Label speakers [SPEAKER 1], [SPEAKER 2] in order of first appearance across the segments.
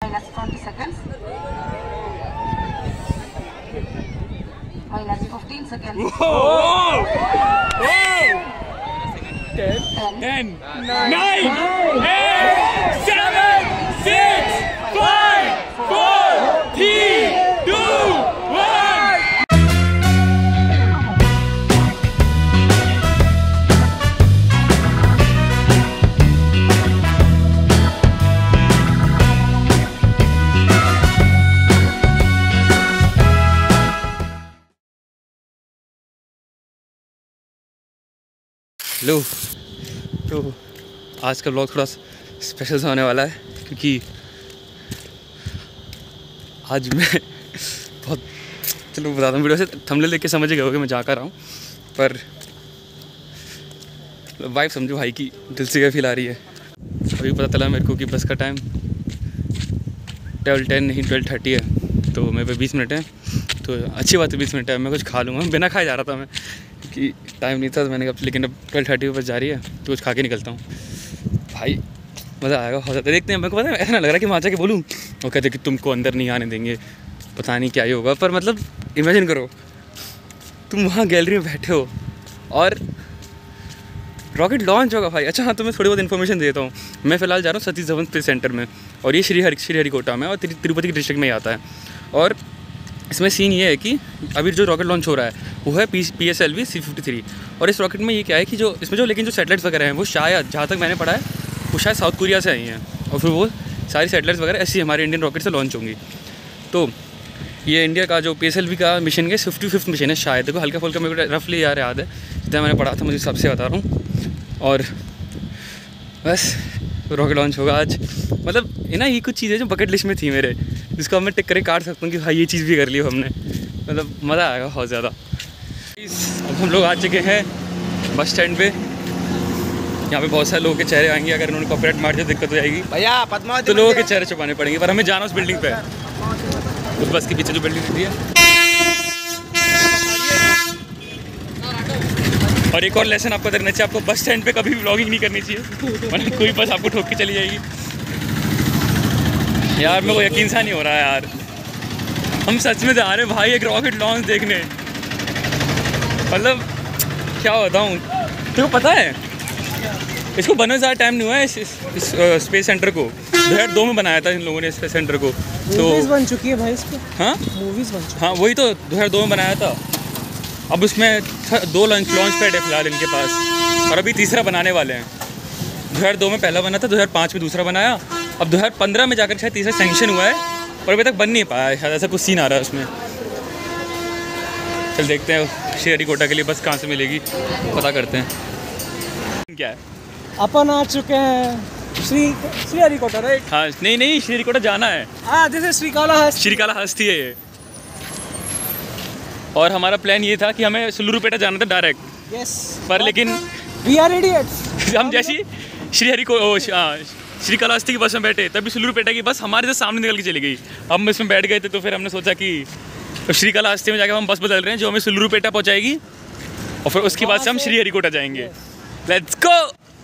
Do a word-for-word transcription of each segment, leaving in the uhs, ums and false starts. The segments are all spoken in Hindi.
[SPEAKER 1] Minus twenty seconds. Minus fifteen seconds.
[SPEAKER 2] Whoa!
[SPEAKER 3] ten,
[SPEAKER 2] ten, nine, eight, seven, six, five, four, three, two, one.
[SPEAKER 3] Hello, तो आज का ब्लॉग थोड़ा स्पेशल सा होने वाला है क्योंकि आज मैं बहुत, चलो बताता हूँ, वीडियो से थंबनेल देख के समझ गए होगे मैं जा कर रहा हूँ, पर वाइफ समझो भाई की दिल से क्या फील आ रही है। अभी पता चला मेरे को कि बस का टाइम ट्वेल्व टेन नहीं ट्वेल्व थर्टी है, तो मेरे पे बीस मिनट है, तो अच्छी बात है बीस मिनट है, मैं कुछ खा लूँगा। बिना खाए जा रहा था मैं कि टाइम नहीं था, तो मैंने कहा लेकिन अब ट्वेल्व थर्टी पर जा रही है तो कुछ खा के निकलता हूँ। भाई मज़ा आएगा, हो जाता है, देखते हैं। मेरे को पता है ऐसा ना लग रहा कि वहाँ जाके बोलूँ और कहते कि तुमको अंदर नहीं आने देंगे, पता नहीं क्या ही होगा, पर मतलब इमेजिन करो तुम वहाँ गैलरी में बैठे हो और रॉकेट लॉन्च होगा भाई। अच्छा हाँ, तो मैं थोड़ी बहुत इन्फॉर्मेशन देता हूँ। मैं फ़िलहाल जा रहा हूँ सतीश धवन स्पेस सेंटर में, और ये श्री हरि श्रीहरिकोटा में और तिरुपति डिस्ट्रिक्ट में ही आता है। और इसमें सीन ये है कि अभी जो रॉकेट लॉन्च हो रहा है वो है P P S L V C fifty three. और इस रॉकेट में ये क्या है कि जो इसमें जो लेकिन जो सैटेलाइट्स वगैरह हैं वो शायद, जहाँ तक मैंने पढ़ा है, वो शायद साउथ कोरिया से आई हैं, और फिर वो सारी सैटेलाइट्स वगैरह ऐसी हमारे इंडियन रॉकेट से लॉन्च होंगी। तो ये इंडिया का जो पी एस एल वी का मिशन के फिफ्टी फिफ्थ मिशन है शायद, देखो हल्का फुल्का मेरे को रफली यार याद है, जितना मैंने पढ़ा था मुझे सबसे बता रहा हूँ। और बस रॉकेट लॉन्च होगा आज। मतलब ये ना, ये कुछ चीज़ें जो बकेट लिस्ट में थी मेरे, जिसको अब मैं टिक करके काट सकता हूँ कि भाई ये चीज़ भी कर ली हमने। मतलब मज़ा आएगा बहुत ज़्यादा। अब हम लोग आ चुके हैं बस स्टैंड पे। यहाँ पे बहुत सारे लोगों के चेहरे आएंगे, अगर उन्होंने कॉपीराइट मार दिया दिक्कत हो जाएगी
[SPEAKER 4] भैया पद्मावती,
[SPEAKER 3] तो लोगों के चेहरे छुपाने पड़ेंगे। पर हमें जाना उस बिल्डिंग पे, उस बस के पीछे जो बिल्डिंग दिखती है। और एक और लेसन आपको देखना चाहिए, आपको बस स्टैंड पे कभी भी व्लॉगिंग नहीं करनी चाहिए, वरना कोई बस आपको ठोक के चली जाएगी। यार मेरे को यकीन सा नहीं हो रहा है यार, हम सच में जा रहे हैं भाई एक रॉकेट लॉन्च देखने। मतलब क्या बताऊँ, तेरे को पता है इसको बनने ज़्यादा टाइम नहीं हुआ है, इस, इस, इस uh, स्पेस सेंटर को दो हज़ार दो में बनाया था इन लोगों ने स्पेस सेंटर को। तो
[SPEAKER 4] बन चुकी है भाई इसको। हाँ मूवीज़ बन चुकी।
[SPEAKER 3] हाँ वही तो दो हज़ार दो में बनाया था। अब उसमें दो लॉन्च लॉन्च पैड है फिलहाल इनके पास, और अभी तीसरा बनाने वाले हैं। दो हज़ार दो में पहला बना था, दो हज़ार पाँच में दूसरा बनाया, अब दो हज़ार पंद्रह में जाकर शायद तीसरा सैंक्शन हुआ है, और अभी तक बन नहीं पाया है, शायद ऐसा कुछ सीन आ रहा है उसमें। चल देखते हैं श्रीहरिकोटा के लिए बस कहाँ से मिलेगी, पता करते हैं क्या है।
[SPEAKER 4] अपन आ चुके हैं श्री श्रीहरिकोटा, राइट?
[SPEAKER 3] हाँ नहीं नहीं, श्रीहरिकोटा जाना है।
[SPEAKER 4] हाँ जैसे श्रीकालाहस्ती,
[SPEAKER 3] श्रीकालाहस्ती है ये। और हमारा प्लान ये था कि हमें सुलूरुपेटा जाना था डायरेक्ट।
[SPEAKER 4] यस
[SPEAKER 3] पर लेकिन
[SPEAKER 4] वी आर इडियट्स।
[SPEAKER 3] हम जैसी श्रीहरिको श्रीकालाहस्ती की बस में बैठे तभी सुलूरुपेटा की बस हमारे से सामने निकल के चली गई। हम इसमें बैठ गए थे, तो फिर हमने सोचा कि श्रीकालाहस्ती में जाकर हम बस बदल रहे हैं जो हमें सुलूरुपेटा पहुंचाएगी, और फिर उसके बाद से हम श्रीहरिकोटा जाएंगे। Let's go.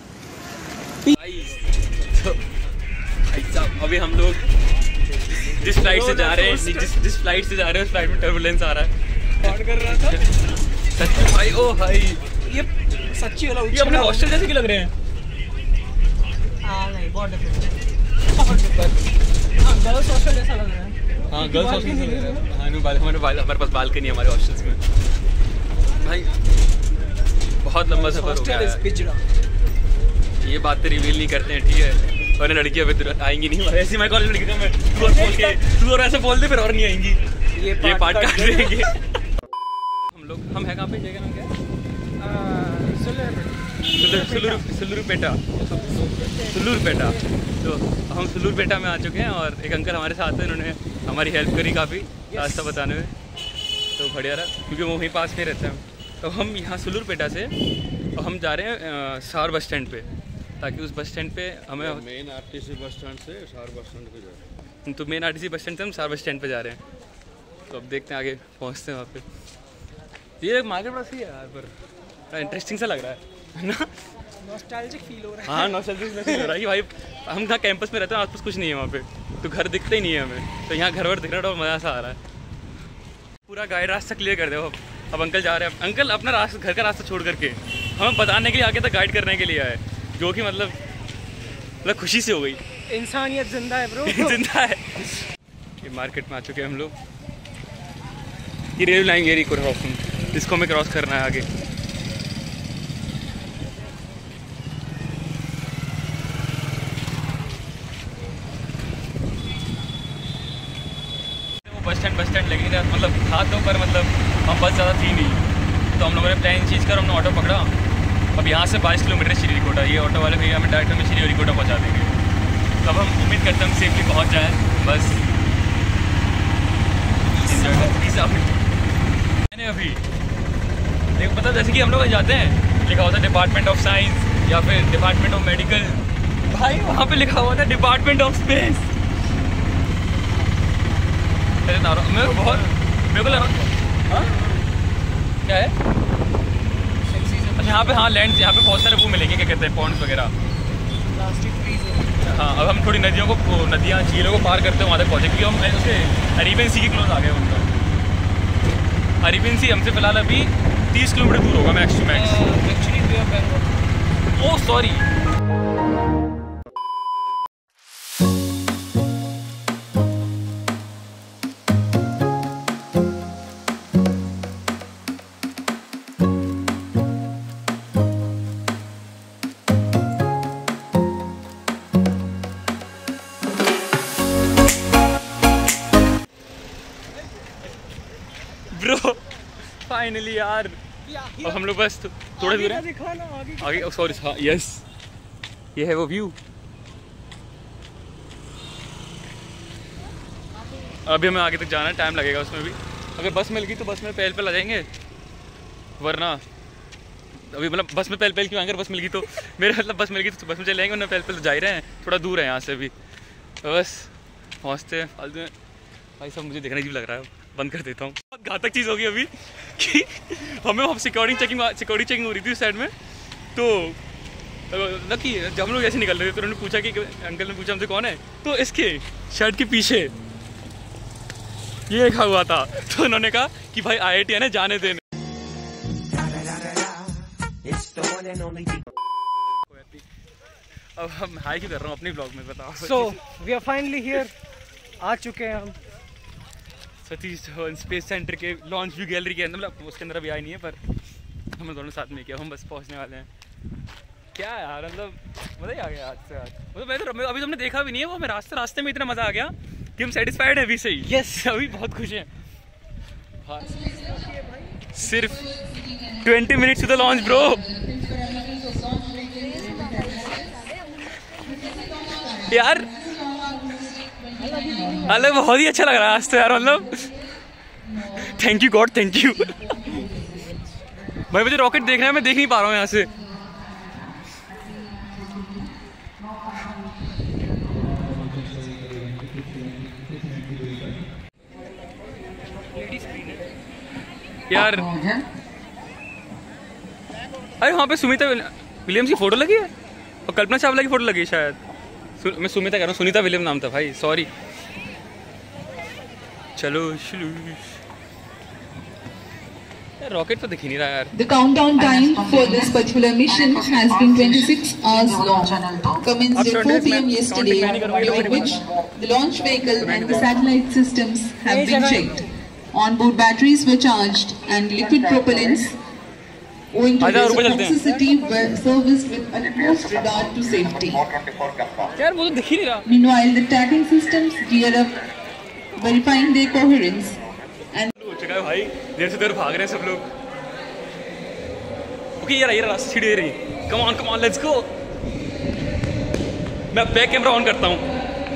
[SPEAKER 3] अभी हम लोग जिस फ्लाइट से जा रहे हैं जिस जिस फ्लाइट से जा रहे हैं उस फ्लाइट में टर्बुलेंस आ रहा है।
[SPEAKER 4] कौन कर रहा था
[SPEAKER 3] सच्ची भाई, ओ भाई
[SPEAKER 4] ये सच्ची वाला,
[SPEAKER 3] ये अपने हॉस्टल जैसे क्यों लग रहे हैं?
[SPEAKER 4] हाँ नहीं बहुत डिफरेंट, बहुत डिफरेंट। हाँ गर्ल्स हॉस्टल जैसा लग रहा है।
[SPEAKER 3] हाँ गर्ल्स हॉस्टल से लग रहा है। हाँ हमारे हमारे पास बालकनी है हमारे हॉस्टल्स में। भाई बहुत लंबा सफर हो गया है। ये बातें रिवील नहीं करते हैं, ठीक है? और लड़कियां अभी आएंगी नहीं, ऐसी मैं कॉलेज लड़की मैं तू और बोल के तू और ऐसे बोल दे फिर और नहीं आएंगी, ये ये पार्ट काट देंगे। हम लोग हम है कहाँ पे, जगह नाम क्या है? सुलूरुपेटा। सुलूरुपेटा। तो हम सुलूरुपेटा में आ चुके हैं, और एक अंकल हमारे साथ हैं, उन्होंने हमारी हेल्प करी काफ़ी रास्ता बताने में, तो बढ़िया रहा क्योंकि वो वहीं पास में रहते हैं। तो हम यहाँ सुलूरुपेटा से और हम जा रहे हैं सार बस स्टैंड पे, ताकि उस बस स्टैंड पे हमें
[SPEAKER 5] मेन आरटीसी बस स्टैंड से सार बस स्टैंड पे जा रहे हैं।
[SPEAKER 3] तो मेन आरटीसी बस स्टैंड से हम सार बस स्टैंड पे जा रहे हैं। तो अब देखते हैं आगे पहुँचते हैं वहाँ पे। ये मार्केट बस ही है यार, पर इंटरेस्टिंग सा लग रहा है ना,
[SPEAKER 4] नॉस्टैल्जिक फील हो रहा है।
[SPEAKER 3] हाँ नॉस्टैल्जिक फील हो रहा है कि भाई हम कहाँ कैंपस में रहते हैं, आसपास कुछ नहीं है वहाँ पे। तो घर दिखते ही नहीं है हमें, तो यहाँ घर वर दिख रहा है और मज़ा सा आ रहा है। पूरा गाइड रास्ता क्लियर कर दो। अब अब अंकल जा रहे हैं। अंकल अपना रास्ता, घर का रास्ता छोड़ करके हमें बताने के लिए आगे तक गाइड करने के लिए आए, जो कि मतलब मतलब खुशी से हो गई।
[SPEAKER 4] इंसानियत जिंदा है ब्रो।
[SPEAKER 3] जिंदा है। ये मार्केट में आ चुके हैं हम लोग। ये रेलवे लाइन एरिया को क्रॉसिंग, इसको हमें क्रॉस करना है आगे। बस स्टैंड बस स्टैंड लग नहीं रहा, मतलब था तो, पर मतलब हम बस ज़्यादा थी नहीं, तो हम लोगों ने प्लान चेंज कर हमने ऑटो पकड़ा। अब यहाँ से बाईस किलोमीटर श्रीहरिकोटा, ये ऑटो वाले भैया हमें डायरेक्ट हमें श्रीहरिकोटा पहुँचा देंगे। अब हम उम्मीद करते हैं हम सेफली पहुँच जाएँ, बस मैंने अभी देखो मतलब जैसे कि हम लोग जाते हैं लिखा होता है डिपार्टमेंट ऑफ साइंस या फिर डिपार्टमेंट ऑफ मेडिकल, भाई वहाँ पे लिखा हुआ था डिपार्टमेंट ऑफ स्पेस। मेरे को बहुत मेरे को लगा हाँ क्या है अच्छा यहाँ पे, हाँ लैंड यहाँ पे बहुत सारे वो मिलेंगे, क्या कहते हैं पॉन्ड्स वगैरह,
[SPEAKER 4] प्लास्टिक फ्रीज।
[SPEAKER 3] हाँ अब हम थोड़ी नदियों को, नदियाँ झीलों को पार करते हैं वहाँ तक पहुँचे, क्योंकि हम उसके अरेबियन सी के क्लोज आ गए उनका। अरेबियन सी हमसे फिलहाल अभी तीस किलोमीटर दूर होगा max to max. Oh sorry. Bro finally यार अब हम लोग बस थोड़ा दूर है आगे। सॉरी हाँ यस ये है वो व्यू। अभी हमें आगे तक जाना है, टाइम लगेगा उसमें भी। अगर बस मिल गई तो बस में पहल पहल आ जाएंगे, वरना अभी मतलब बस में पहल पहल क्यों आएंगे, बस मिल गई तो मेरे मतलब बस मिल गई तो बस में चले जाएंगे, वरना पहल पहल तो जा ही रहे हैं, थोड़ा दूर है यहाँ से भी। बस पहुँचते हैं फालतू में। भाई सब मुझे देखने की भी लग रहा है, बंद कर देता हूँ। बहुत घातक चीज़ होगी अभी कि हमें वहाँ सिक्योरिटी चेकिंग सिक्योरिटी चेकिंग हो रही थी उस साइड में, तो लकी जब हम लोग ऐसे निकल रहे थे तो उन्होंने पूछा कि अंकल ने पूछा हमसे कौन है, तो इसके शर्ट के पीछे ये लिखा हुआ था, तो उन्होंने कहा कि भाई आई आई टी है ना, जाने देने। अब हम हाई क्यों कर रहा हूँ अपने ब्लॉग में, बताओ।
[SPEAKER 4] So we are finally here, आ चुके हैं हम
[SPEAKER 3] सतीश धवन स्पेस सेंटर के लॉन्च व्यू गैलरी के अंदर। मतलब उसके अंदर अभी आई नहीं है, पर हम दोनों साथ में किया, हम बस पहुंचने वाले हैं। क्या यार मतलब मज़ा ही आ गया आज से। आज मतलब मैं तो अभी तुमने देखा भी नहीं है, वो हमें रास्ते रास्ते में इतना मज़ा आ गया कि हम सेटिस्फाइड हैं अभी से ही। यस अभी बहुत खुश हैं। हाँ सिर्फ twenty minutes to the launch bro. यार अलग बहुत ही अच्छा लग रहा है आज तो यार, मतलब thank you god, thank you. भाई मुझे रॉकेट देखना है, मैं देख नहीं पा रहा हूँ यहाँ से। यार अरे वहाँ पे सुनीता विलियम्स की फोटो लगी है और कल्पना चावला की फोटो लगी है शायद। मैं सुनीता कह रहा हूँ, सुनीता विलियम नाम था भाई, सॉरी। चलो रॉकेट तो दिख ही नहीं रहा यार।
[SPEAKER 6] The countdown time for this particular mission has been twenty-six hours long. Commenced at four p m yesterday, during which the launch vehicle and the satellite systems have been checked. Onboard batteries were charged and liquid propellants, owing to their toxicity, were serviced with utmost regard to safety.
[SPEAKER 3] यार वो तो दिख ही नहीं रहा।
[SPEAKER 6] Meanwhile, the tracking systems gear up, verifying their coherence.
[SPEAKER 3] हो चुका है भाई, देर से देर भाग रहे हैं सब लोग। ओके यार ये रास्ता सीढ़ी दे रही, come on come on let's go. मैं बैक कैमरा ऑन करता हूँ।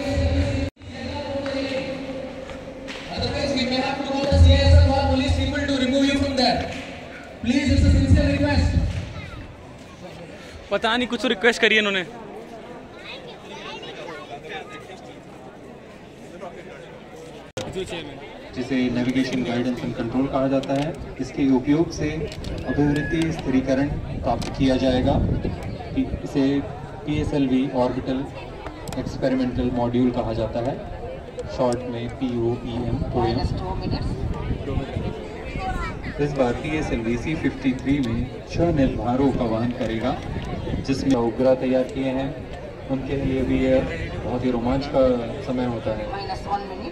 [SPEAKER 3] पता नहीं कुछ तो रिक्वेस्ट करी है इन्होंने।
[SPEAKER 7] जिसे नेविगेशन गाइडेंस एंड कंट्रोल कहा जाता है। इसके उपयोग से अभिवृत्ति स्थिरीकरण प्राप्त किया जाएगा। इसे P S L V orbital experimental module कहा जाता है। शॉर्ट में P O E M POEM.
[SPEAKER 1] minus two minutes.
[SPEAKER 7] इस बार P S L V C fifty three में छह निर्धारों का वहन करेगा, जिसमें उपग्रह तैयार किए हैं। उनके लिए भी यह बहुत ही रोमांच का समय होता है।
[SPEAKER 1] Minus one minute.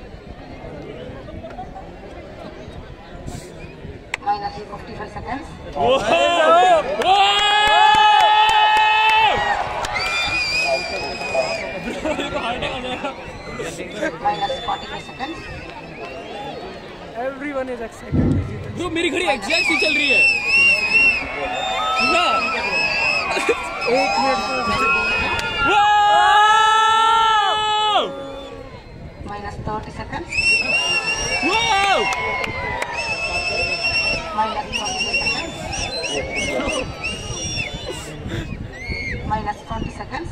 [SPEAKER 1] Minus fifty-five seconds. Minus forty-five seconds.
[SPEAKER 4] Everyone is excited.
[SPEAKER 2] Bro मेरी घड़ी एग्जैक्ट ही चल रही है ना।
[SPEAKER 4] एक minute
[SPEAKER 1] Minus thirty seconds.
[SPEAKER 2] Wow!
[SPEAKER 1] Minus twenty-five seconds. Minus twenty seconds.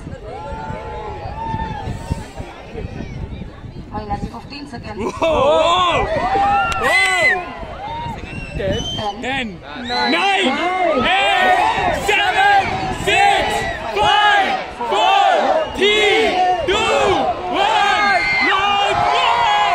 [SPEAKER 1] Minus fifteen seconds.
[SPEAKER 2] Wow!
[SPEAKER 4] ten,
[SPEAKER 1] Ten.
[SPEAKER 2] Ten, nine, eight, seven, six, five, four, three, two, one, nine, go!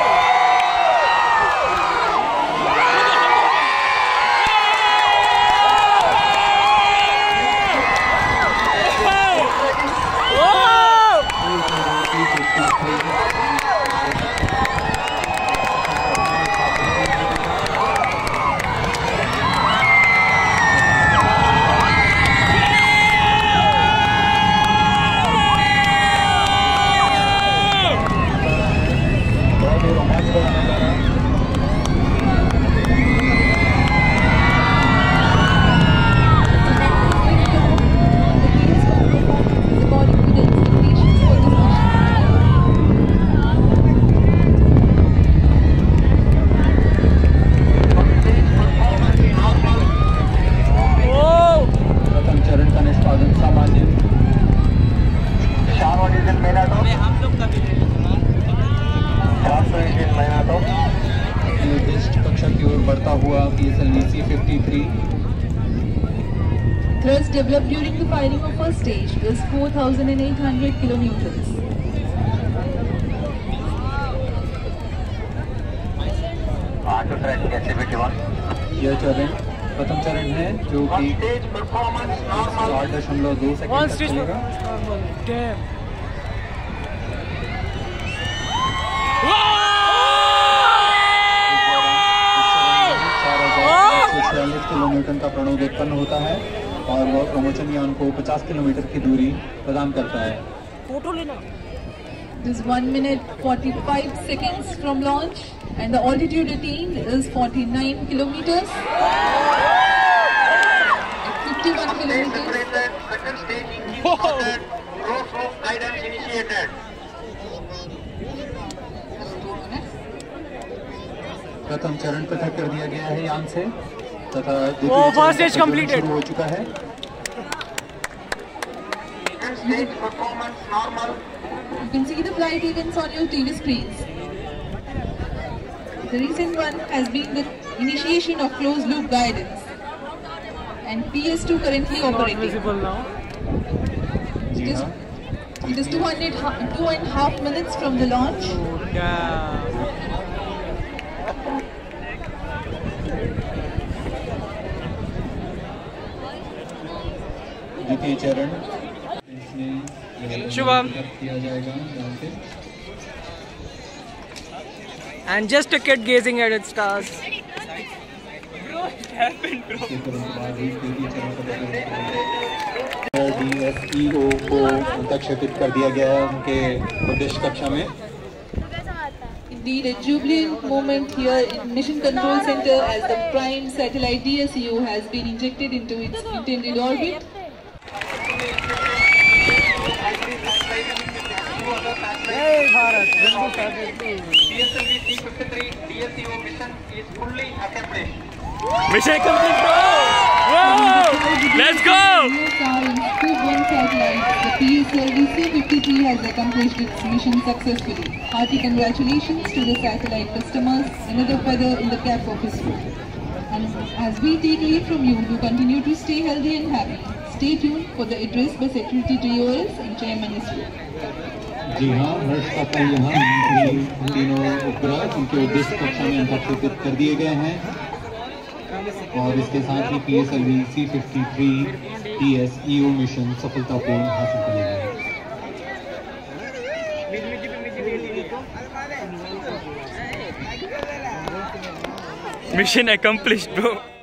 [SPEAKER 6] Thrust developed during the firing of first stage is four thousand eight hundred kilonewtons.
[SPEAKER 7] यह चरण प्रथम चरण है जो कि आठ दशमलव दो सेकंड तक चलेगा। छियालीस किलोमीटर का प्रणोद उत्पन्न होता है और वह प्रमोचन यान को पचास किलोमीटर की दूरी प्रदान करता है।
[SPEAKER 4] फोटो लेना।
[SPEAKER 6] It is one minute forty-five seconds from launch and the altitude attained is forty-nine kilometers. fifty-one kilometers.
[SPEAKER 8] Second stage engine started. Cross rope guidance initiated.
[SPEAKER 7] प्रथम चरण पृथक कर दिया गया है यान से तथा
[SPEAKER 4] वो फर्स्ट स्टेज कंप्लीटेड
[SPEAKER 7] शुरू हो चुका है।
[SPEAKER 8] Second stage performance normal.
[SPEAKER 6] You can see the flight events on your T V screens. The recent one has been the initiation of closed loop guidance and P S two currently operating.
[SPEAKER 4] visible now.
[SPEAKER 6] It is, it is two hundred, two and a half minutes from the launch.
[SPEAKER 4] Yeah.
[SPEAKER 7] द्वितीय चरण इसमें
[SPEAKER 4] शुभम
[SPEAKER 7] किया जाएगा यहाँ पे।
[SPEAKER 4] And just a kid gazing at its stars.
[SPEAKER 7] D S E O को प्रक्षेपित कर दिया गया है उनके उद्देश्य कक्षा में।
[SPEAKER 6] Indeed, a jubilant moment here in Mission Control Center as the prime satellite D S U has been injected into its intended orbit.
[SPEAKER 4] Hey Bharat,
[SPEAKER 8] P S L V C fifty-three D S U mission is fully accomplished.
[SPEAKER 2] Mission complete, bro! Whoa! Let's go!
[SPEAKER 6] Scoop one satellite, the P S L V C fifty-three has accomplished its mission successfully. Hearty congratulations to the satellite customers, another feather in the cap of ISRO. And as we take leave from you, to continue to stay healthy and happy. Stay tuned for the address by Secretary T O S and Chairman ISRO.
[SPEAKER 7] जी हाँ, हर्ष पापा यहाँ उन तीनों उपग्रह उनके उद्देश्य कक्षा में अंतर्क्षेपित कर दिए गए हैं और इसके साथ ही P S L V C fifty three T S E O mission सफलतापूर्ण हासिल कर लिया है।
[SPEAKER 3] Mission accomplished, bro.